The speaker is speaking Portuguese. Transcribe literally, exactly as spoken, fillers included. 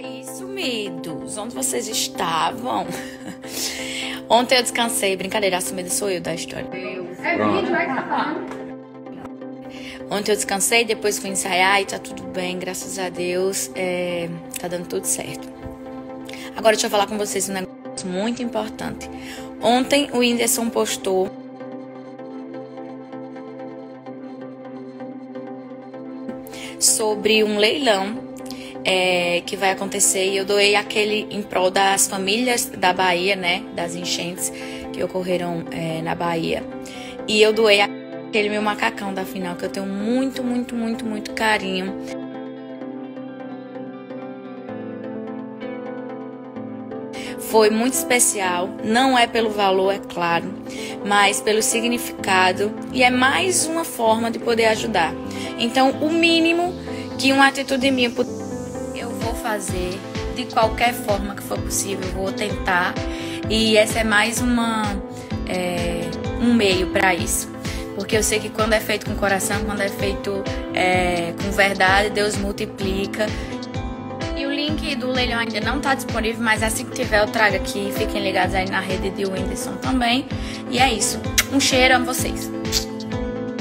aí, sumidos? Onde vocês estavam? Ontem eu descansei. Brincadeira, a sumida sou eu da história. É vídeo, é que tá falando. Ontem eu descansei, depois fui ensaiar e tá tudo bem, graças a Deus. É, tá dando tudo certo. Agora deixa eu falar com vocês um negócio muito importante. Ontem o Whindersson postou sobre um leilão é, que vai acontecer, e eu doei aquele em prol das famílias da Bahia, né, das enchentes que ocorreram é, na Bahia. E eu doei aquele meu macacão da final, que eu tenho muito, muito, muito, muito carinho. Foi muito especial, não é pelo valor, é claro, mas pelo significado, e é mais uma forma de poder ajudar. Então, o mínimo que uma atitude minha eu vou fazer, de qualquer forma que for possível, eu vou tentar, e essa é mais uma, é, um meio para isso. Porque eu sei que quando é feito com coração, quando é feito é, com verdade, Deus multiplica. E o link do leilão ainda não está disponível, mas assim que tiver eu trago aqui. Fiquem ligados aí na rede de Whindersson também. E é isso. Um cheiro a vocês.